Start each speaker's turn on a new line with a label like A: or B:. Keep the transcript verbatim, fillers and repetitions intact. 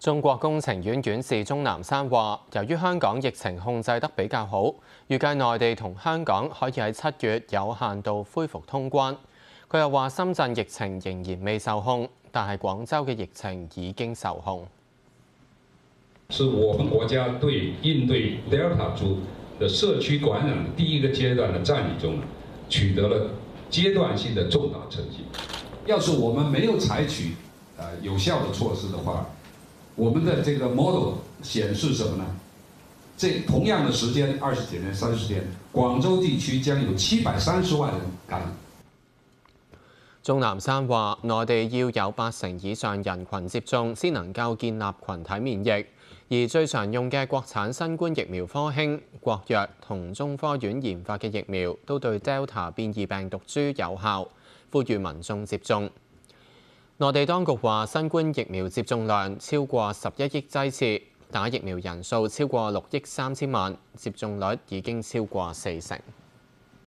A: 中國工程院院士鍾南山話，由於香港疫情控制得比較好，預計內地同香港可以喺七月有限度恢復通關。佢又話，深圳疫情仍然未受控，但係廣州嘅疫情已經受控。
B: 是我們國家對應對 Delta 株的社區感染第一個階段的戰役中，取得了階段性的重大成績。
C: 要是我們沒有採取呃有效的措施的話，我們的這個 model 顯示什麼呢？這同樣的時間，二十幾天、三十天，廣州地區將有七百三十萬人感染。
A: 鍾南山話：內地要有八成以上人群接種，先能夠建立群體免疫。而最常用嘅國產新冠疫苗科興、國藥同中科院研發嘅疫苗，都對 Delta 變異病毒株有效，呼籲民眾接種。內地當局話，新冠疫苗接種量超過十一億劑次，打疫苗人數超過六億三千萬，接種率已經超過四成。